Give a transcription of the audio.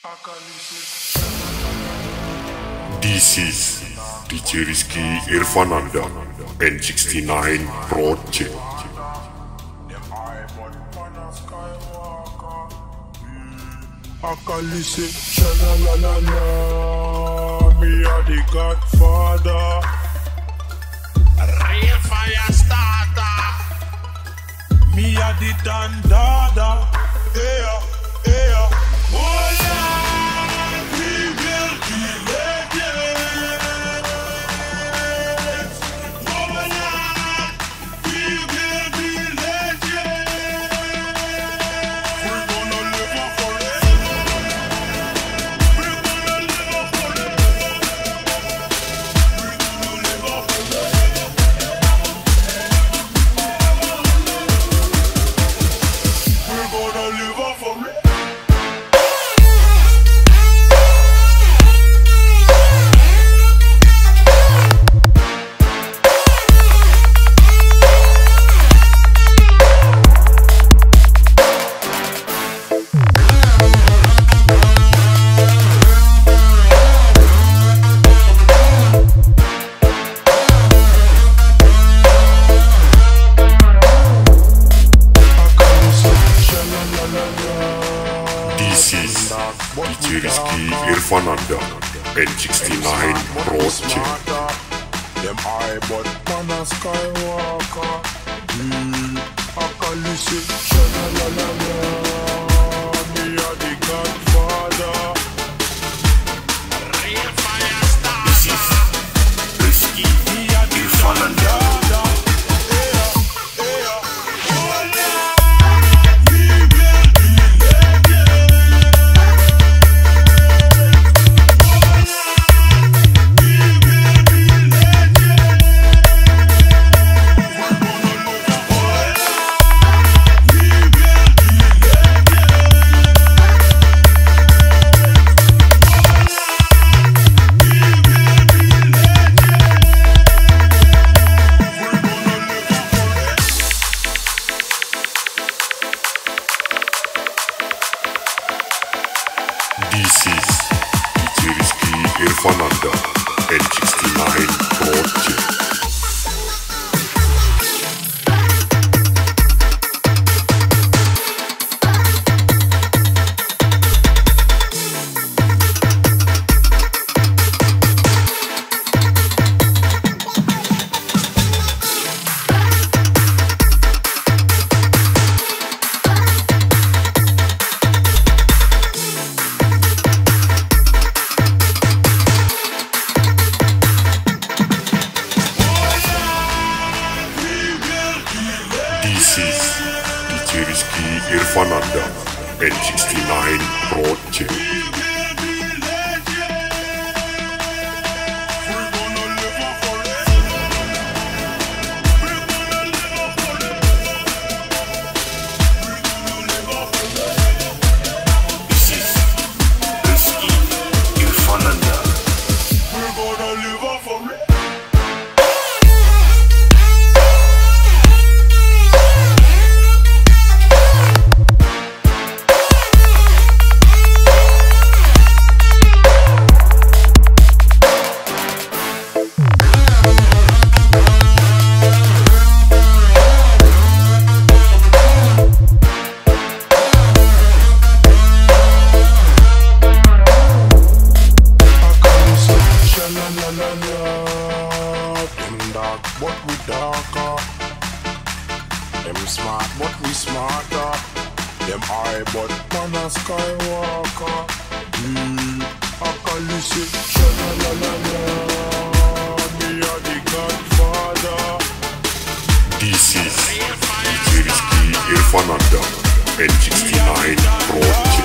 This is DJ Riski, Irvan, Nanda, and 69 Prty. Akalise, sha-la-la-la-la, me a the Godfather, real fire starter, me a the Nanda, yeah, yeah, oh Lord, we will be legends, oh Lord, we will be legends, we're gonna live up forever. This is DJ Riski, Irvan, Nanda, and 69 Prty. Them high but man a skywalker. Akalise, sha-la-la-la-la, me a the Godfather, real fire star. This is Riski, Irvan, Nanda. This is DJ Riski, Irvan, Nanda, and 69 Prty. This is DJ Riski, Irvan, Nanda, and 69 Prty. This is Riski, Irvan, Nanda. We're gonna live up for it. Them dark, but we darker. Them smart, but we smarter. Them high, but man a skywalker. Akalise, sha-la-la-la-la, me a the Godfather. This is DJ Riski, Irvan, Nanda, and 69 Prty.